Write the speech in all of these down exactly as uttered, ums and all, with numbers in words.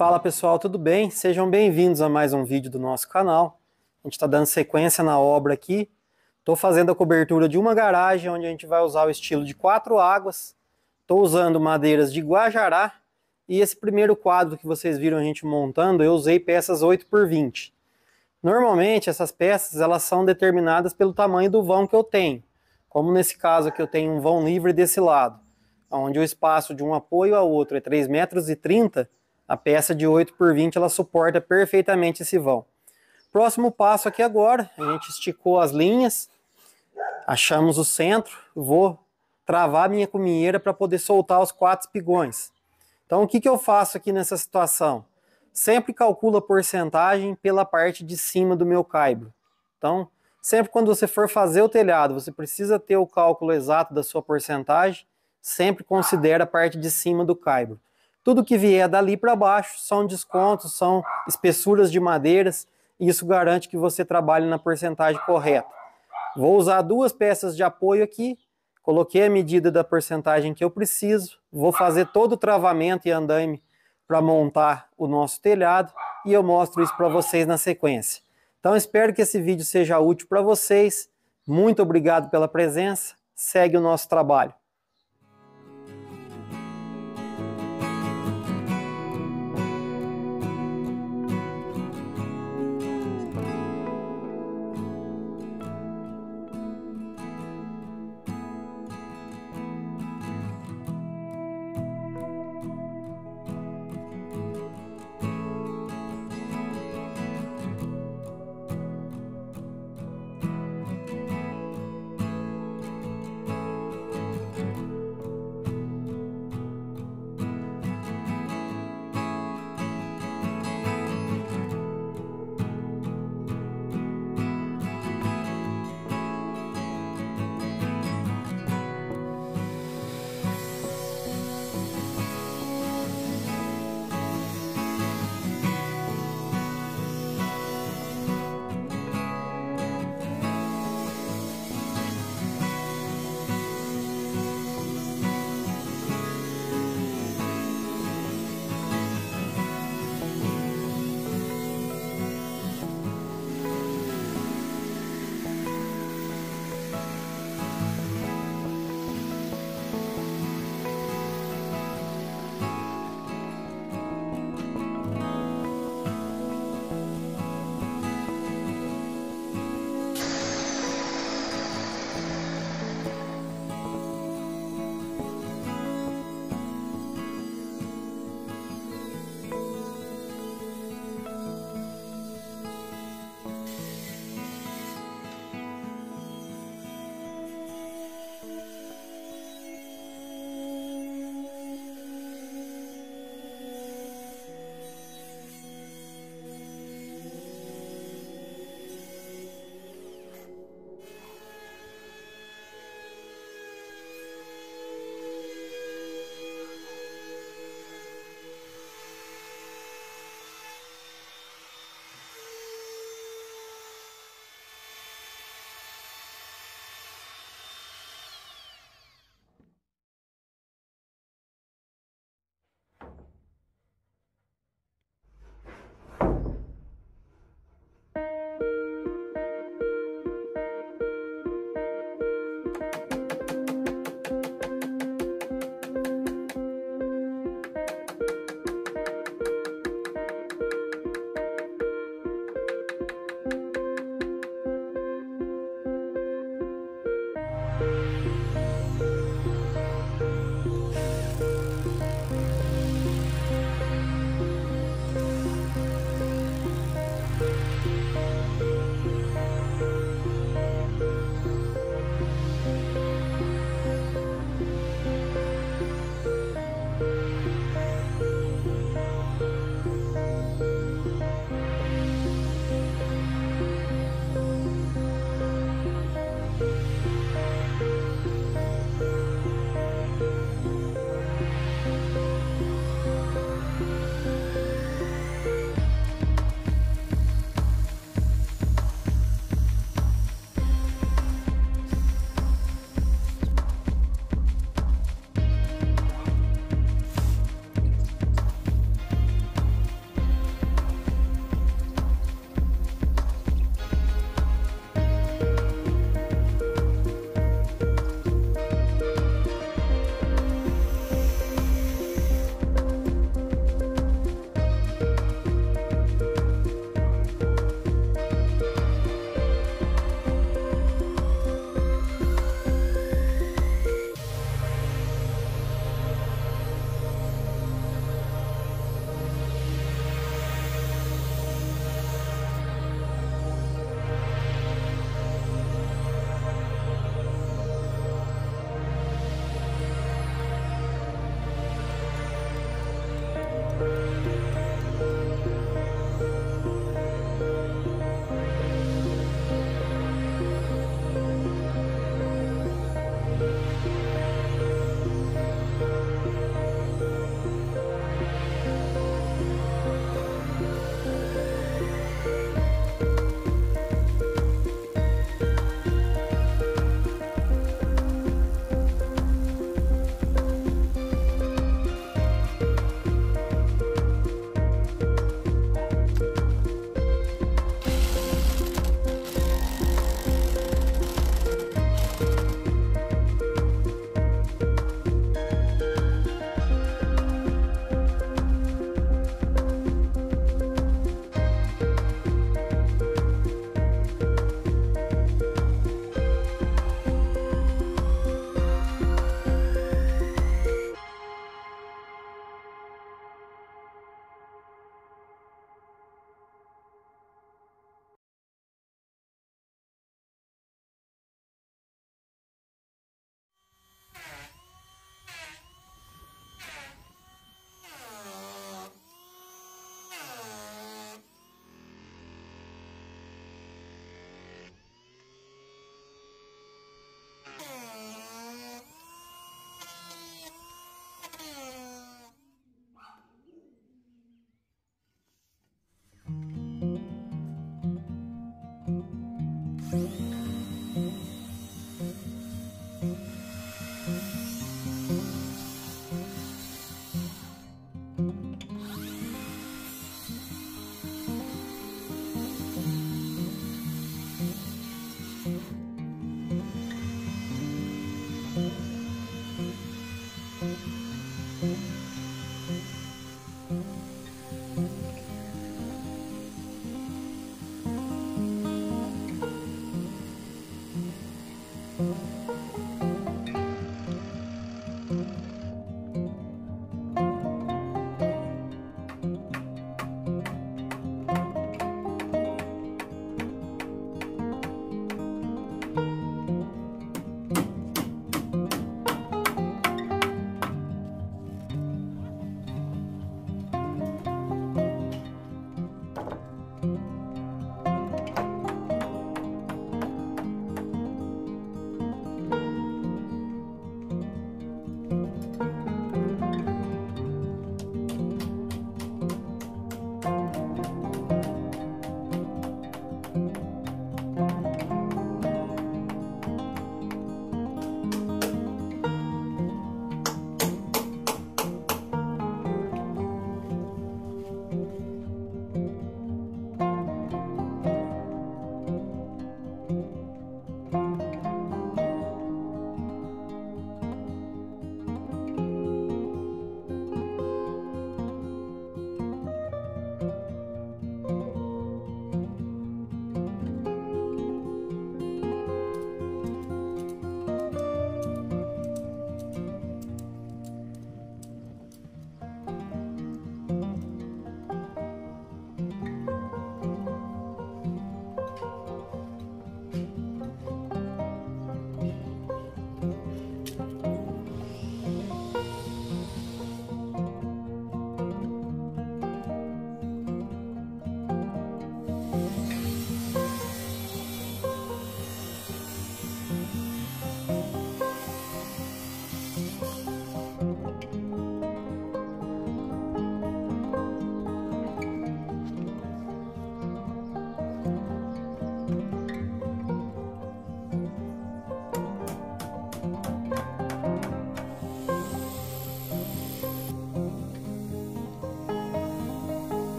Fala pessoal, tudo bem? Sejam bem-vindos a mais um vídeo do nosso canal. A gente está dando sequência na obra aqui. Estou fazendo a cobertura de uma garagem onde a gente vai usar o estilo de quatro águas. Estou usando madeiras de guajará. E esse primeiro quadro que vocês viram a gente montando, eu usei peças oito por vinte. Normalmente essas peças elas são determinadas pelo tamanho do vão que eu tenho. Como nesse caso aqui eu tenho um vão livre desse lado, onde o espaço de um apoio ao outro é três metros e trinta, a peça de oito por vinte ela suporta perfeitamente esse vão. Próximo passo aqui agora, a gente esticou as linhas, achamos o centro, vou travar a minha cuminheira para poder soltar os quatro espigões. Então o que, que eu faço aqui nessa situação? Sempre calculo a porcentagem pela parte de cima do meu caibro. Então, sempre quando você for fazer o telhado, você precisa ter o cálculo exato da sua porcentagem, sempre considera a parte de cima do caibro. Tudo que vier dali para baixo são descontos, são espessuras de madeiras, e isso garante que você trabalhe na porcentagem correta. Vou usar duas peças de apoio aqui, coloquei a medida da porcentagem que eu preciso, vou fazer todo o travamento e andaime para montar o nosso telhado e eu mostro isso para vocês na sequência. Então espero que esse vídeo seja útil para vocês. Muito obrigado pela presença. Segue o nosso trabalho.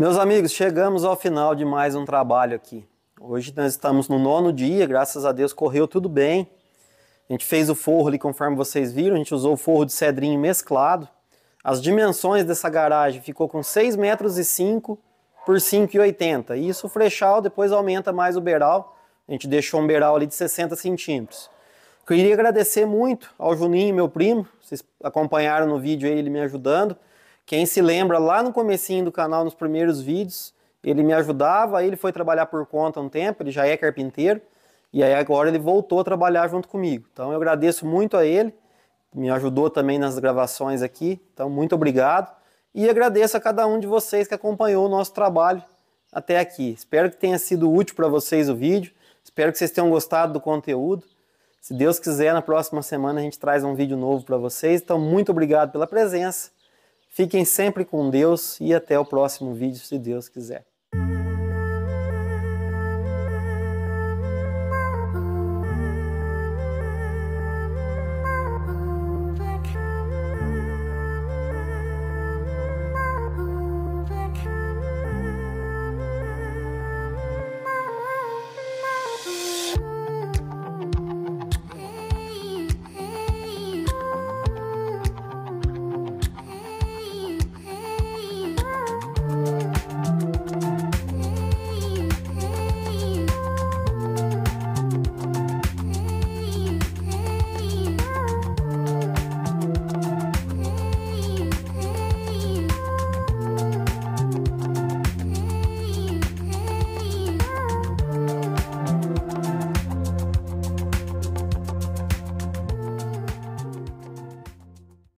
Meus amigos, chegamos ao final de mais um trabalho aqui. Hoje nós estamos no nono dia, graças a Deus correu tudo bem. A gente fez o forro ali conforme vocês viram, a gente usou o forro de cedrinho mesclado. As dimensões dessa garagem ficou com seis metros e cinco por cinco e oitenta. E isso o frechal depois aumenta mais o beiral. A gente deixou um beiral ali de sessenta centímetros. Queria agradecer muito ao Juninho, meu primo. Vocês acompanharam no vídeo ele me ajudando. Quem se lembra, lá no comecinho do canal, nos primeiros vídeos, ele me ajudava. Aí ele foi trabalhar por conta um tempo, ele já é carpinteiro. E aí agora ele voltou a trabalhar junto comigo. Então eu agradeço muito a ele. Me ajudou também nas gravações aqui. Então muito obrigado. E agradeço a cada um de vocês que acompanhou o nosso trabalho até aqui. Espero que tenha sido útil para vocês o vídeo. Espero que vocês tenham gostado do conteúdo. Se Deus quiser, na próxima semana a gente traz um vídeo novo para vocês. Então, muito obrigado pela presença. Fiquem sempre com Deus e até o próximo vídeo, se Deus quiser.